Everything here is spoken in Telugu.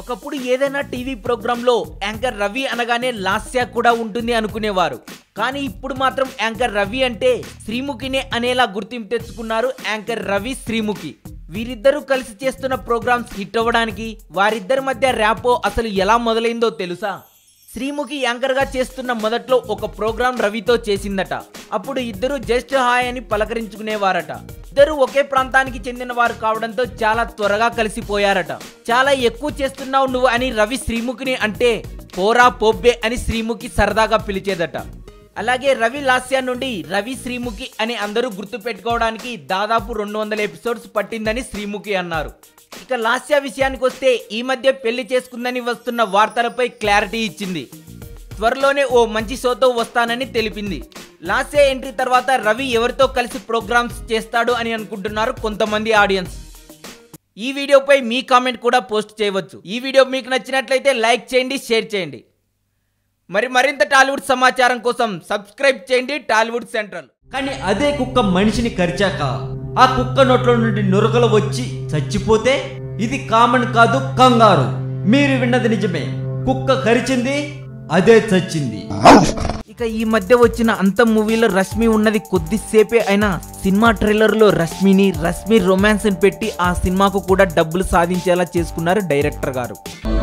ఒకప్పుడు ఏదైనా టీవీ ప్రోగ్రాంలో యాంకర్ రవి అనగానే లాస్య కూడా ఉంటుంది అనుకునేవారు. కానీ ఇప్పుడు మాత్రం యాంకర్ రవి అంటే శ్రీముఖినే అనేలా గుర్తింపు తెచ్చుకున్నారు యాంకర్ రవి శ్రీముఖి. వీరిద్దరూ కలిసి చేస్తున్న ప్రోగ్రామ్స్ హిట్ అవ్వడానికి వారిద్దరి మధ్య ర్యాపో అసలు ఎలా మొదలైందో తెలుసా? శ్రీముఖి యాంకర్ గా చేస్తున్న మొదట్లో ఒక ప్రోగ్రాం రవితో చేసిందట. అప్పుడు ఇద్దరు జస్ట్ హాయ్ అని పలకరించుకునేవారట. ఇద్దరు ఒకే ప్రాంతానికి చెందిన వారు కావడంతో చాలా త్వరగా కలిసిపోయారట. చాలా ఎక్కువ చేస్తున్నావు నువ్వు అని రవి శ్రీముఖిని అంటే పోరా పోబ్బే అని శ్రీముఖి సరదాగా పిలిచేదట. అలాగే రవి లాస్య నుండి రవి శ్రీముఖి అని అందరూ గుర్తు పెట్టుకోవడానికి దాదాపు 200 ఎపిసోడ్స్ పట్టిందని శ్రీముఖి అన్నారు. ఇక లాస్య విషయానికి వస్తే ఈ మధ్య పెళ్లి చేసుకుందని వస్తున్న వార్తలపై క్లారిటీ ఇచ్చింది. త్వరలోనే ఓ మంచి షోతో వస్తానని తెలిపింది. లాస్య ఎంట్రీ తర్వాత రవి ఎవరితో కలిసి ప్రోగ్రామ్స్ చేస్తాడు అని అనుకుంటున్నారు కొంతమంది ఆడియన్స్. ఈ వీడియోపై మీ కామెంట్ కూడా పోస్ట్ చేయవచ్చు. ఈ వీడియో మీకు నచ్చినట్లయితే లైక్ చేయండి, షేర్ చేయండి. మరింత టాలీవుడ్ సమాచారం కోసం సబ్స్క్రైబ్ చేయండి టాలీవుడ్ సెంట్రల్. కానీ అదే కుక్క మనిషిని కరిచాక ఆ కుక్క నోట్లో నుండి నురగలు వచ్చి చచ్చిపోతే ఇది కామన్ కాదు, కంగారు. మీరు విన్నది నిజమే. కుక్క కరిచింది, అదే చచ్చింది. ఇక ఈ మధ్య వచ్చిన అంత మూవీలో రష్మి ఉన్నది కొద్దిసేపే అయినా సినిమా ట్రైలర్ లో రష్మి రొమాన్స్ అని పెట్టి ఆ సినిమాకు కూడా డబ్బులు సాధించేలా చేసుకున్నారు డైరెక్టర్ గారు.